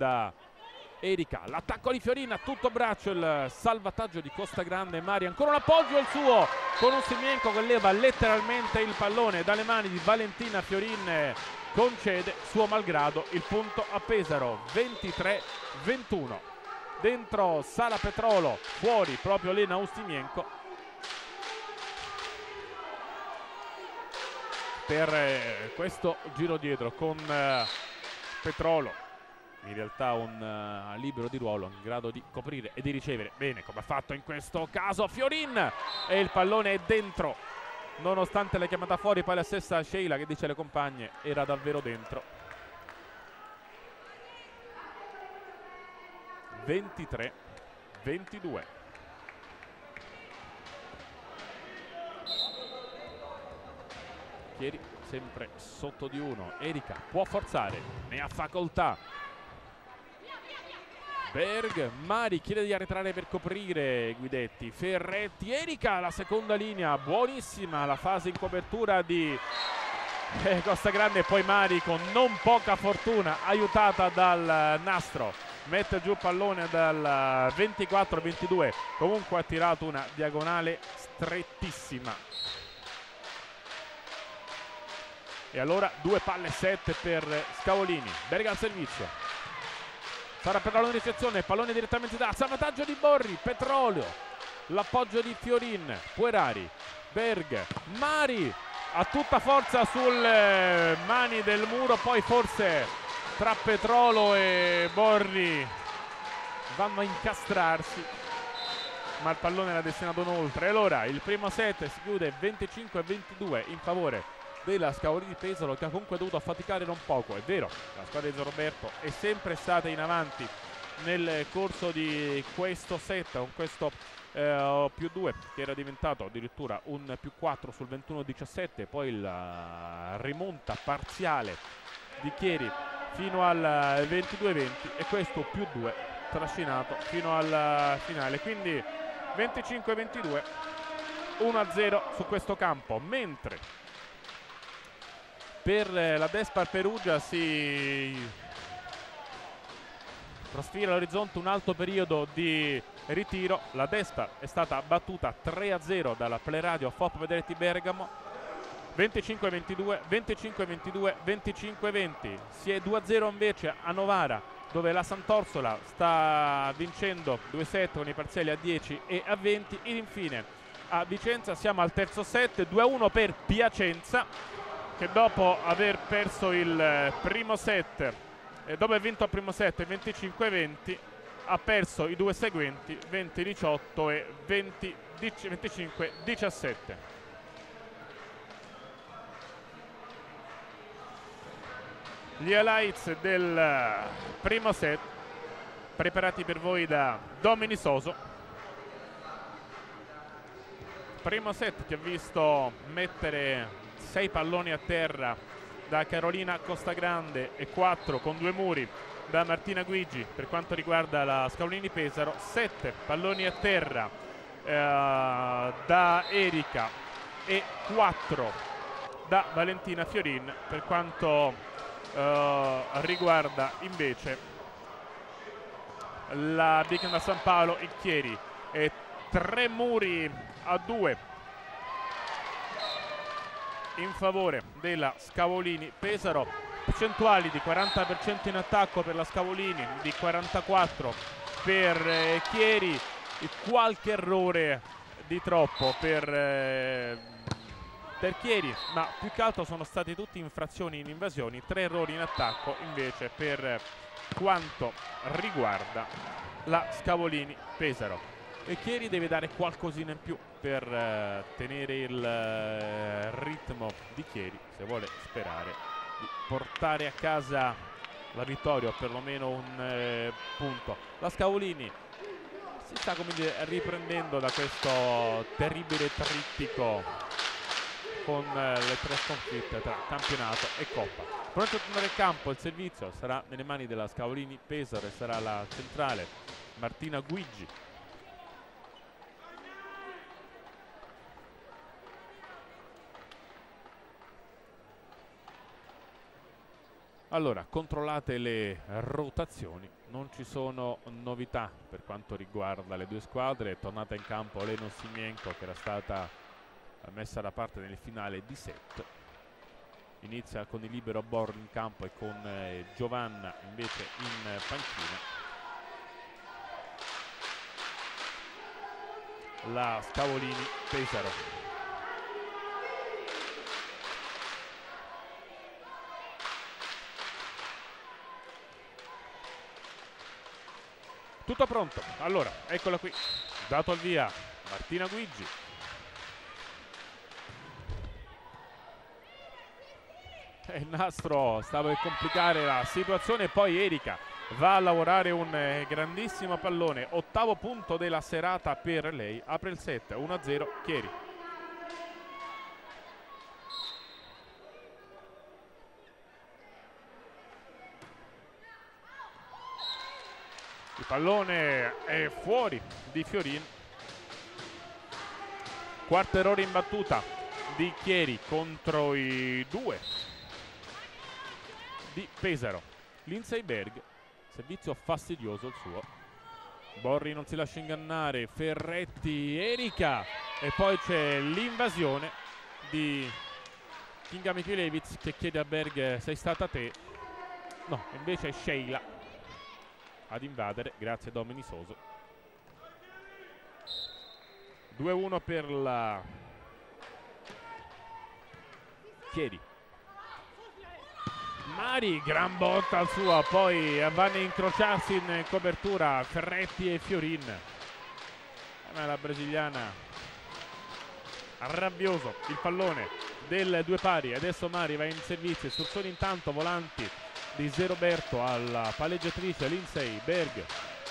da Erika. L'attacco di Fiorin a tutto braccio, il salvataggio di Costagrande. Mari ancora un appoggio il suo con Ustimienko che leva letteralmente il pallone dalle mani di Valentina. Fiorin concede suo malgrado il punto a Pesaro, 23-21. Dentro Sala Petrolo, fuori proprio Lena Ustimienko per questo giro dietro con Petrolo in realtà un libero di ruolo in grado di coprire e di ricevere bene, come ha fatto in questo caso Fiorin, e il pallone è dentro nonostante la chiamata fuori. Poi la stessa Sheila che dice alle compagne era davvero dentro. 23-22. Chieri sempre sotto di uno. Erika può forzare, ne ha facoltà. Berg, Mari chiede di arretrare per coprire Guidetti. Ferretti, Erika la seconda linea, buonissima la fase in copertura di Costagrande, e poi Mari con non poca fortuna aiutata dal nastro mette giù pallone dal 24-22. Comunque ha tirato una diagonale strettissima. E allora 2 palle 7 per Scavolini. Berg al servizio. Sarà per la ricezione, pallone direttamente da salvataggio di Borri, Petrolio, l'appoggio di Fiorin, Puerari, Berg, Mari a tutta forza sulle mani del muro, poi forse tra Petrolo e Borri vanno a incastrarsi, ma il pallone era destinato oltre. E allora il primo set si chiude 25-22 in favore della Scavolini Pesaro, che ha comunque dovuto affaticare non poco. È vero, la squadra di Zoroberto è sempre stata in avanti nel corso di questo set, con questo +2 che era diventato addirittura un +4 sul 21-17, poi la rimonta parziale di Chieri fino al 22-20 e questo +2 trascinato fino al finale. Quindi 25-22, 1-0 su questo campo, mentre per la Despar Perugia si trasfila all'orizzonte un alto periodo di ritiro. La Despar è stata battuta 3-0 dalla Play Radio FOP Vedretti Bergamo, 25-22, 25-22, 25-20. Si è 2-0 invece a Novara, dove la Sant'Orsola sta vincendo 2 set con i parziali a 10 e a 20. Ed infine a Vicenza siamo al terzo set, 2-1 per Piacenza, che dopo aver perso il primo set, dopo aver vinto il primo set 25-20, ha perso i 2 seguenti 20-18 e 25-17. Gli highlights del primo set preparati per voi da Domini Soso. Primo set che ha visto mettere 6 palloni a terra da Carolina Costagrande e 4 con 2 muri da Martina Guigi per quanto riguarda la Scavolini Pesaro, 7 palloni a terra da Erika e 4 da Valentina Fiorin per quanto riguarda invece la Big da San Paolo e Chieri, e 3 muri a 2 in favore della Scavolini Pesaro. Percentuali di 40% in attacco per la Scavolini, di 44% per Chieri, qualche errore di troppo per Chieri, ma più che altro sono stati tutti infrazioni in invasioni, 3 errori in attacco invece per quanto riguarda la Scavolini Pesaro. E Chieri deve dare qualcosina in più per tenere il ritmo di Chieri se vuole sperare di portare a casa la vittoria o perlomeno un punto. La Scavolini si sta come dire riprendendo da questo terribile trittico con le 3 sconfitte tra campionato e coppa. Pronto a tornare in campo, il servizio sarà nelle mani della Scavolini Pesaro e sarà la centrale Martina Guigi. Allora, controllate le rotazioni, non ci sono novità per quanto riguarda le due squadre. È tornata in campo Leno Simienko, che era stata messa da parte nel finale di set. Inizia con il libero Borri in campo e con Giovanna invece in panchina. La Scavolini-Pesaro. Tutto pronto, allora, eccola qui, dato il via Martina Guigi. Il nastro stava per complicare la situazione, poi Erika va a lavorare un grandissimo pallone, ottavo punto della serata per lei, apre il set, 1-0 Chieri. Il pallone è fuori di Fiorin. Quarto errore in battuta di Chieri contro i due di Pesaro. Lindsay Berg, servizio fastidioso il suo. Borri non si lascia ingannare, Ferretti, Erika, e poi c'è l'invasione di Kinga Mikilevich che chiede a Berg: sei stata te? No, invece è Sheila ad invadere, grazie Domini Soso. 2-1 per la Chieri. Mari, gran botta al suo, poi vanno a incrociarsi in copertura Ferretti e Fiorin. Ma la brasiliana, rabbioso il pallone del due pari. Adesso Mari va in servizio, istruzioni intanto volanti di Zé Roberto alla palleggiatrice Lindsay Berg.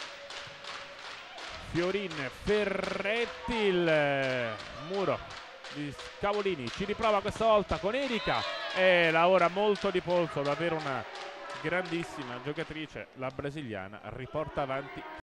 Fiorin, Ferretti, il muro di Scavolini, ci riprova questa volta con Erika e lavora molto di polso, davvero una grandissima giocatrice la brasiliana, riporta avanti